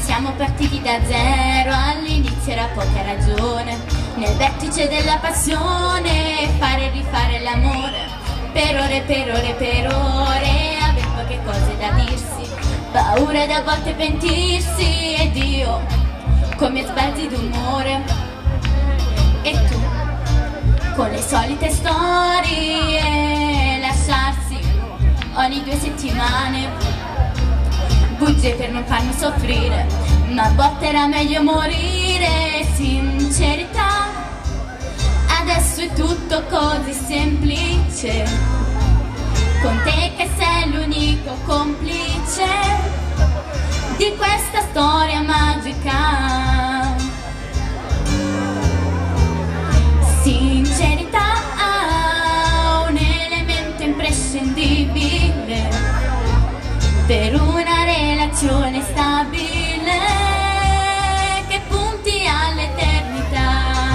siamo partiti da zero, all'inizio era poca ragione, nel vertice della passione, fare e rifare l'amore, per ore, per ore, per ore, aver poche cose da dirsi, paura ed a volte pentirsi, ed io, come sbalzi d'umore, e tu, con le solite storie, lasciarsi ogni 2 settimane, bugie per non farmi soffrire, ma a volte era meglio morire, sincerità, adesso è tutto così semplice, con te che sei l'unico complice di questa storia magica. Sincerità, un elemento imprescindibile per una relazione stabile che punti all'eternità.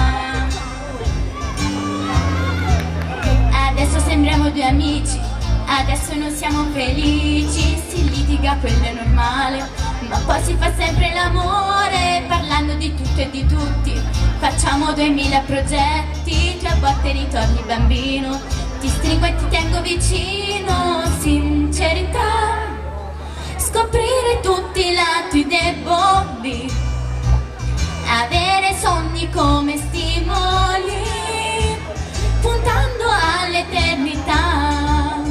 Adesso sembriamo 2 amici, adesso non siamo felici, si litiga, quello è normale, ma poi si fa sempre l'amore, parlando di tutto e di tutti, facciamo 2000 progetti, tu a volte ritorni bambino, ti stringo e ti tengo vicino, sincerità, scoprire tutti i lati deboli, avere sogni come stimoli, puntando all'eternità.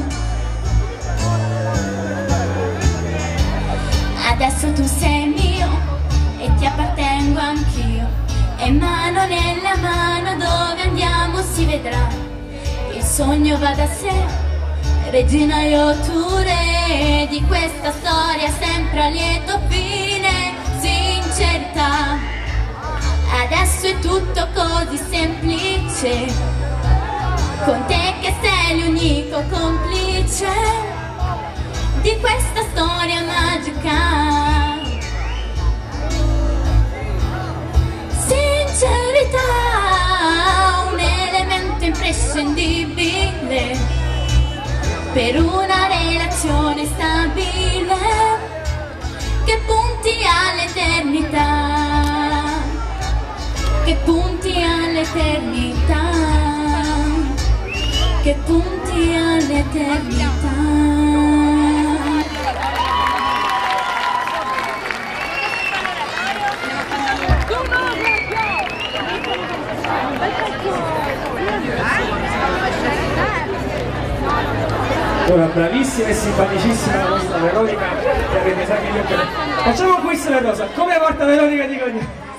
Adesso tu sei mio e ti appartengo anch'io, e mano nella mano dove andiamo si vedrà, il sogno va da sé, regina io tu re, di questa storia sempre a lieto fine, sincerità, adesso è tutto così semplice, con te che sei l'unico complice di questa storia magica. Sincerità, un elemento imprescindibile per una relazione stabile che punti all'eternità, che punti all'eternità, che punti all'eternità. Ora, bravissima e simpaticissima la nostra Veronica, che avete sempre. Facciamo un quiz, la cosa, come porta Veronica di cognome?